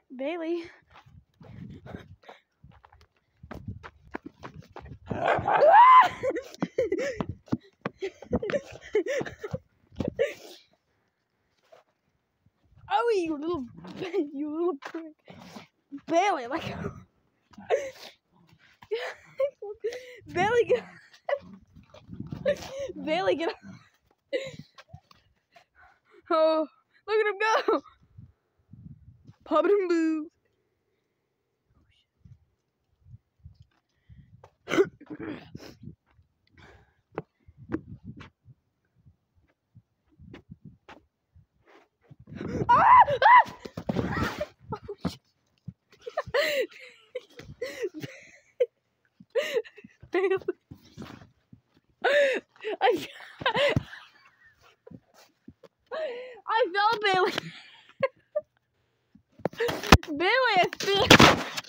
Bailey. Oh, you little prick. Bailey, like. Bailey, get. Bailey, get. Oh, look at him go. Pop it and boo. I fell, Bailey. Bailey, I fell.